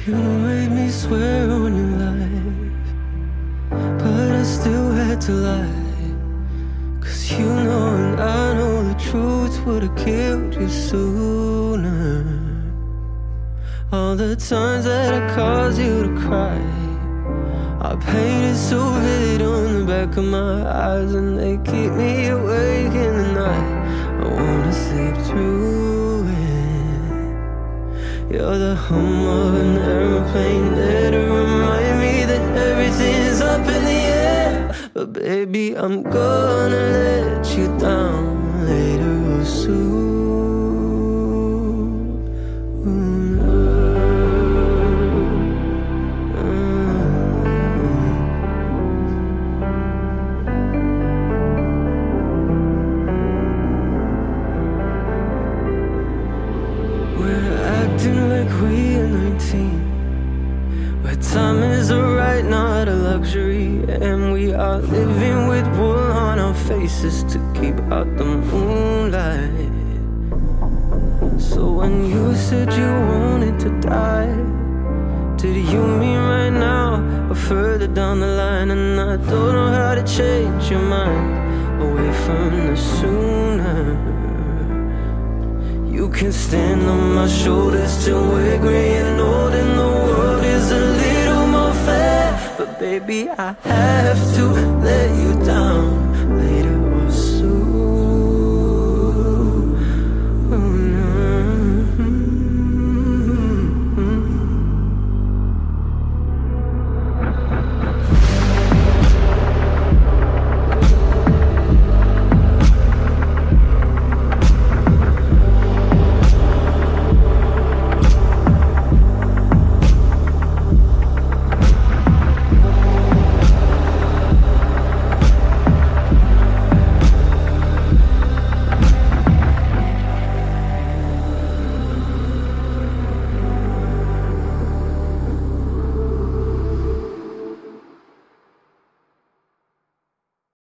You made me swear on your life, but I still had to lie. 'Cause you know and I know the truth would've killed you sooner. All the times that I caused you to cry, I painted so vivid on the back of my eyes, and they keep me awake in the night. I wanna sleep through it. You're the hum of an airplane there to remind me that everything's up in the air. But baby, I'm gonna let you down later or soon. Where time is a right, not a luxury, and we are living with wool on our faces to keep out the moonlight. So when you said you wanted to die, did you mean right now or further down the line? And I don't know how to change your mind away from the sooner. You can stand on my shoulders till we're gray and old and the world is a little more fair. But baby, I have to let you